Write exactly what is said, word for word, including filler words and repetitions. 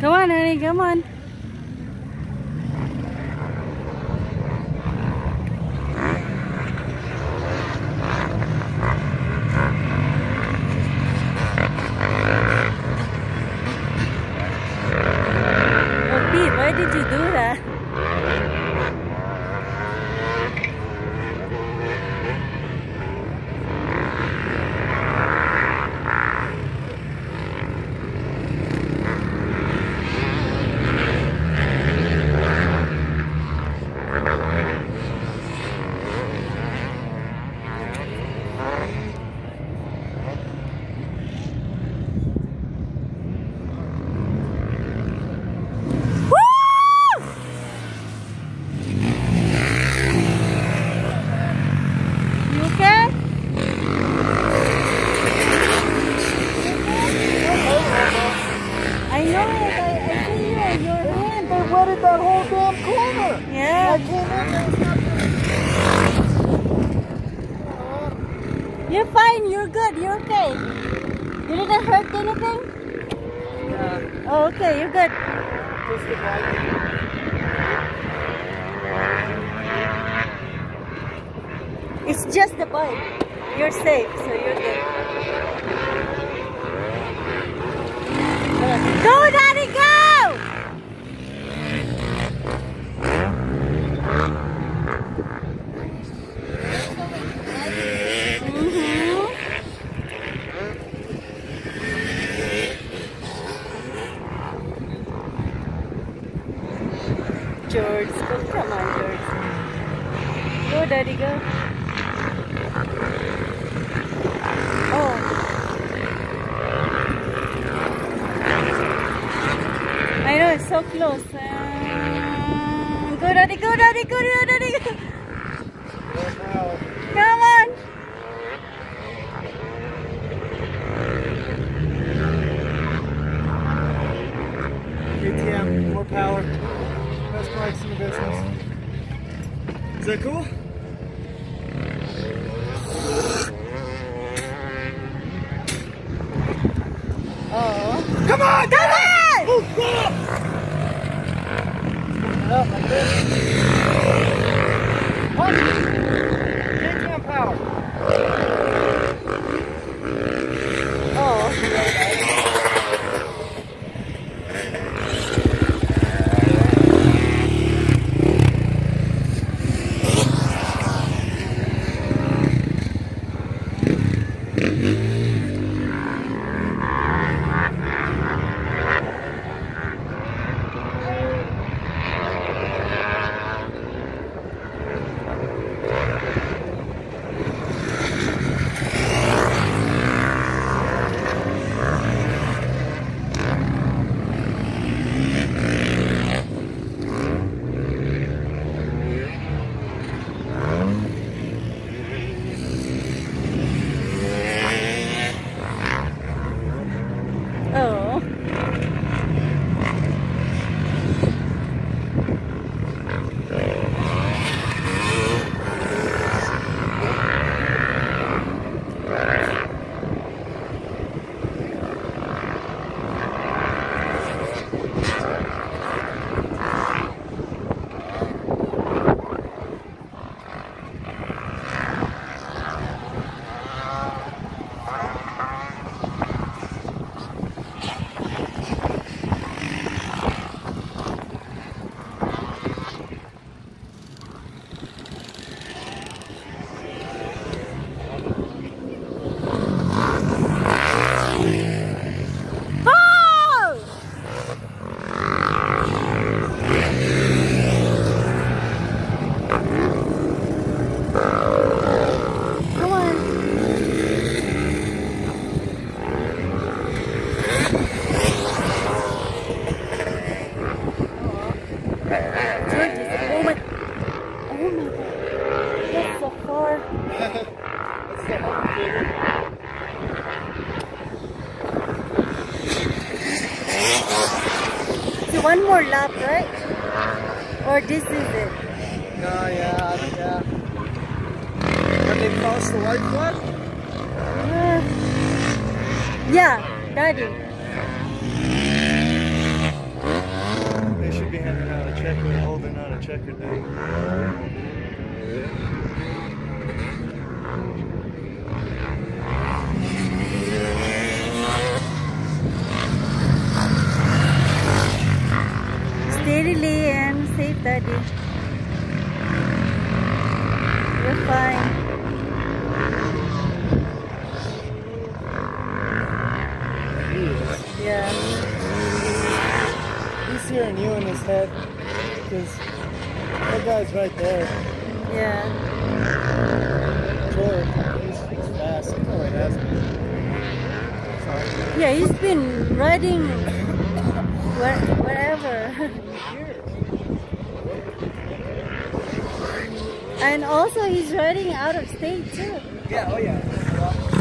Come on, honey, come on. Oh, Pete, why did you do that? Wetted that whole damn corner. Yeah. I came in there. You're fine. You're good. You're okay. You didn't hurt anything? Yeah. Oh, okay. You're good. Just the bike. It's just the bike. You're safe, so you're good. Go, Daddy, go! George, go, come on, George. Go, Daddy, go. Oh. I know, it's so close. Uh, go, Daddy, go, Daddy, go, Daddy, go. Come on. K T M, more power. Best bikes in the business. Is that cool? Oh. Come on! Come on! Oh, God! Up like this. Punch! K T M power. Oh. One more lap, right? Or this is it? No, yeah, yeah. Have they crossed the white flag? Uh, yeah, Daddy. checkered, holding on a checkered day. Steadily and safe, Daddy. You're fine. Yeah. He's hearing you in his head because that guy's right there. Yeah. Sure, he's, he's fast. He probably has been. Sorry. Yeah, he's been riding where, wherever. And also he's riding out of state too. Yeah, oh yeah.